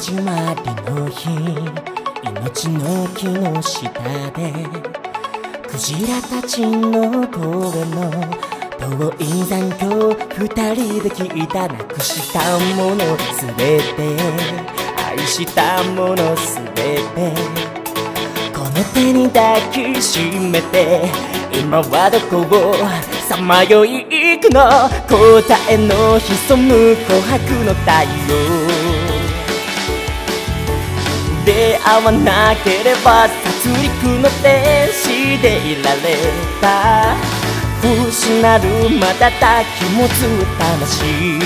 始まりの日、命の木の下でクジラたちの声の遠い残響、二人で聞いたなくしたものすべて、愛したものすべて、この手に抱きしめて、今はどこをさまよい行くの、答えの潜む琥珀の太陽。出会わなければ殺戮の天使でいられた、失う瞬き持つ魂、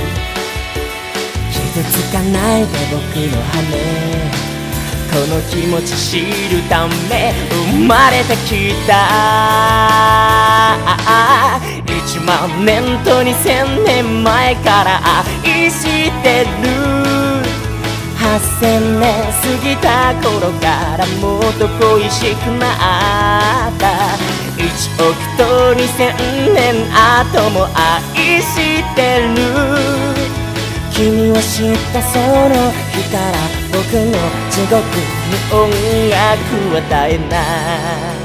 傷つかないで僕の羽、この気持ち知るため生まれてきた。1万年と2000年前から愛してる、8000年過ぎた頃からもっと恋しくなった、1億と2000年後も愛してる。君を知ったその日から僕の地獄に音楽を与えない。